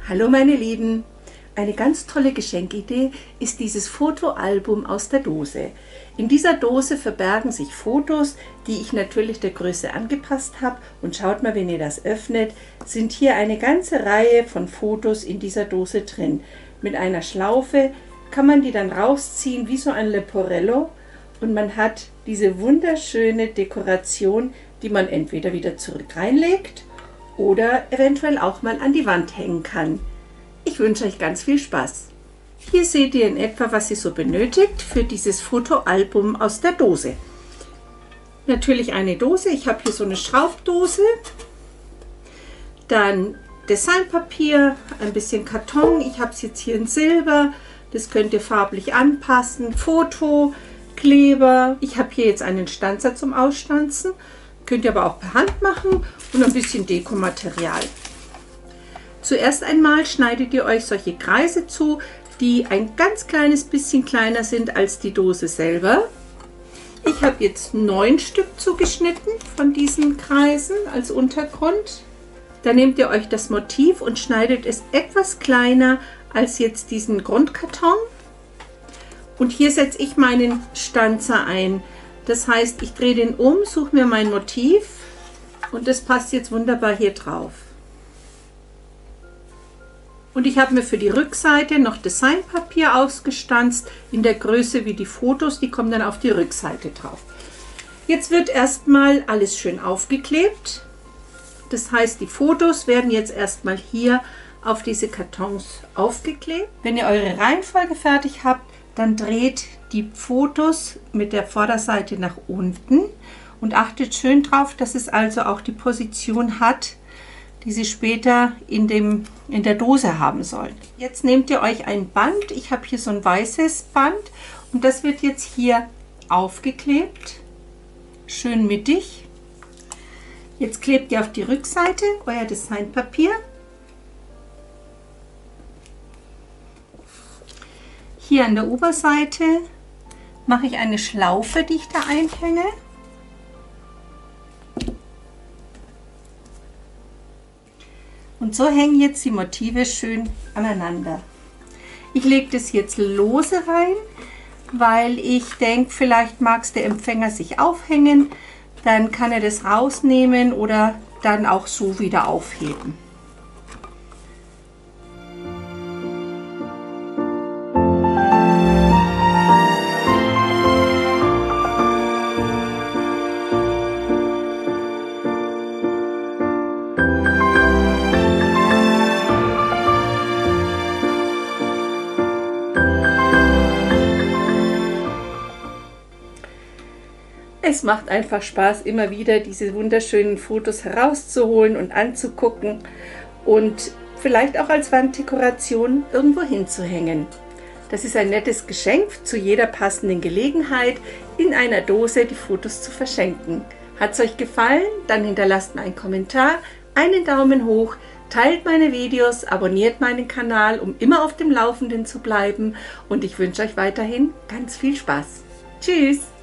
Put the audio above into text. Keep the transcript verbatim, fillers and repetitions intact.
Hallo meine Lieben! Eine ganz tolle Geschenkidee ist dieses Fotoalbum aus der Dose. In dieser Dose verbergen sich Fotos, die ich natürlich der Größe angepasst habe. Und schaut mal, wenn ihr das öffnet, sind hier eine ganze Reihe von Fotos in dieser Dose drin. Mit einer Schlaufe kann man die dann rausziehen wie so ein Leporello und man hat diese wunderschöne Dekoration, die man entweder wieder zurück reinlegt oder eventuell auch mal an die Wand hängen kann. Ich wünsche euch ganz viel Spaß. Hier seht ihr in etwa, was ihr so benötigt für dieses Fotoalbum aus der Dose. Natürlich eine Dose, ich habe hier so eine Schraubdose, dann Designpapier, ein bisschen Karton, ich habe es jetzt hier in Silber, das könnt ihr farblich anpassen, Foto, Kleber, ich habe hier jetzt einen Stanzer zum Ausstanzen. Könnt ihr aber auch per Hand machen und ein bisschen Dekomaterial. Zuerst einmal schneidet ihr euch solche Kreise zu, die ein ganz kleines bisschen kleiner sind als die Dose selber. Ich habe jetzt neun Stück zugeschnitten von diesen Kreisen als Untergrund. Dann nehmt ihr euch das Motiv und schneidet es etwas kleiner als jetzt diesen Grundkarton. Und hier setze ich meinen Stanzer ein. Das heißt, ich drehe den um, suche mir mein Motiv und das passt jetzt wunderbar hier drauf. Und ich habe mir für die Rückseite noch Designpapier ausgestanzt in der Größe wie die Fotos, die kommen dann auf die Rückseite drauf. Jetzt wird erstmal alles schön aufgeklebt. Das heißt, die Fotos werden jetzt erstmal hier auf diese Kartons aufgeklebt. Wenn ihr eure Reihenfolge fertig habt, dann dreht die Fotos mit der Vorderseite nach unten und achtet schön drauf, dass es also auch die Position hat, die sie später in, dem, in der Dose haben sollen. Jetzt nehmt ihr euch ein Band, ich habe hier so ein weißes Band und das wird jetzt hier aufgeklebt, schön mittig. Jetzt klebt ihr auf die Rückseite euer Designpapier. Hier an der Oberseite mache ich eine Schlaufe, die ich da einhänge. Und so hängen jetzt die Motive schön aneinander. Ich lege das jetzt lose rein, weil ich denke, vielleicht mag es der Empfänger sich aufhängen. Dann kann er das rausnehmen oder dann auch so wieder aufheben. Es macht einfach Spaß, immer wieder diese wunderschönen Fotos herauszuholen und anzugucken und vielleicht auch als Wanddekoration irgendwo hinzuhängen. Das ist ein nettes Geschenk zu jeder passenden Gelegenheit, in einer Dose die Fotos zu verschenken. Hat es euch gefallen? Dann hinterlasst mir einen Kommentar, einen Daumen hoch, teilt meine Videos, abonniert meinen Kanal, um immer auf dem Laufenden zu bleiben und ich wünsche euch weiterhin ganz viel Spaß. Tschüss!